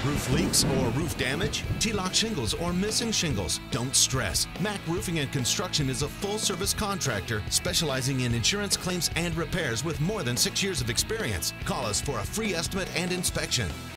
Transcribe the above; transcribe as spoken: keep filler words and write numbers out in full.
Roof leaks or roof damage? T-lock shingles or missing shingles? Don't stress. Mak Roofing and Construction is a full-service contractor specializing in insurance claims and repairs with more than six years of experience. Call us for a free estimate and inspection.